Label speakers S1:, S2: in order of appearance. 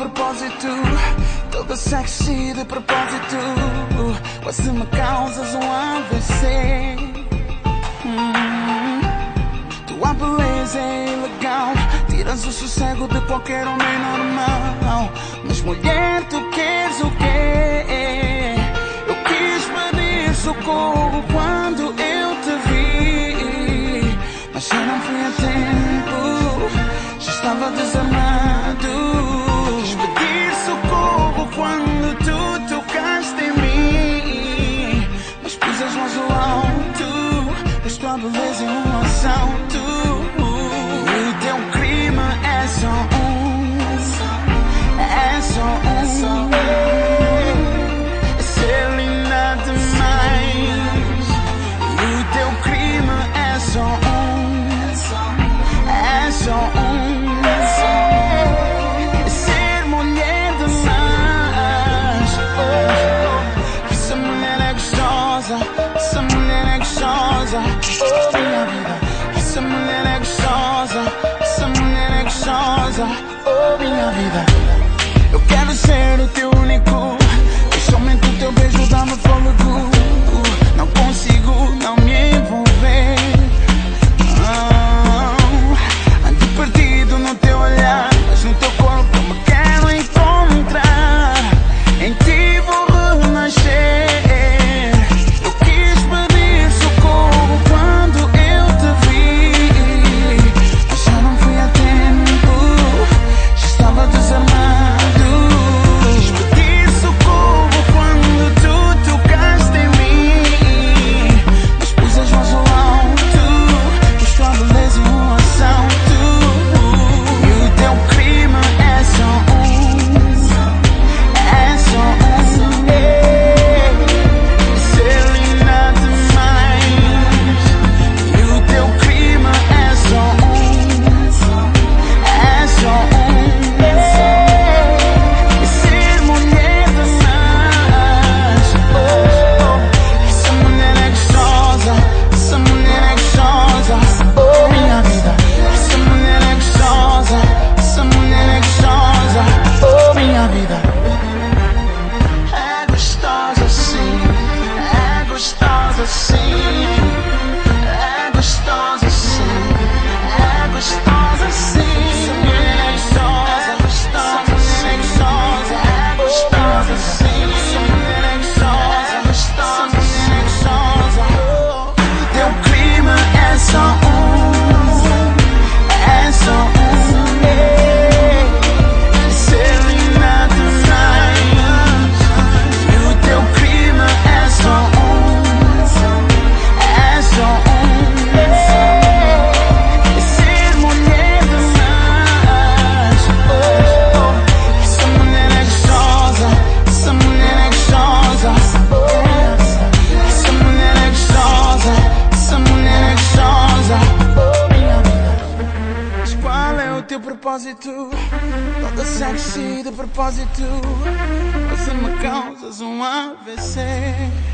S1: propósito, toda sexy de propósito. Você me causas um AVC. Tua beleza é ilegal, tiras o sossego de qualquer homem normal. Mas mulher, tu queres o quê? Eu quis pedir socorro quando eu te vi, mas eu não fui a tempo, já estava desarmado. Quis pedir socorro quando tu tocaste em mim, mas pus as mãos ao alto, pois tua beleza é um assalto. E o teu crime é só um, é só um, é ser linda demais. E o teu crime é só um, é só um, é ser mulher demais. Essa mulher é gostosa, essa mulher é gostosa, oh minha vida. Essa mulher é gostosa, essa mulher é gostosa, oh minha vida. Eu quero ser o teu único, e somente o teu beijo dá-me fôlego. Não consigo não me envolver, ando perdido no teu olhar, mas no teu corpo me quero encontrar. Em ti vou renascer. Eu quis pedir socorro quando eu te vi, mas já não fui a tempo, já estava desarmado. Quis pedir socorro quando tu tocaste em mim, mas pus as mãos ao alto, pois tua beleza é um assalto. E o teu crime é só um, é só um, ser linda demais. E o teu crime é só um, é só um, ser mulher demais. Essa mulher é gostosa, essa mulher é gostosa, oh minha vida. Essa mulher é gostosa, essa mulher é gostosa, oh minha vida. É gostosa sim, é gostosa sim, é gostosa sim, é gostosa sim. Essa mulher é gostosa, é gostosa, é gostosa sim. Essa mulher é gostosa, é gostosa. Teu crime é só um, é só um, ser linda demais. E o teu crime é só um, é só um, ser mulher demais. Essa mulher é gostosa, essa mulher é gostosa, essa mulher é gostosa, essa mulher é gostosa, oh minha vida. Mas qual é o teu propósito? Toda sexy de propósito, você me causas um AVC.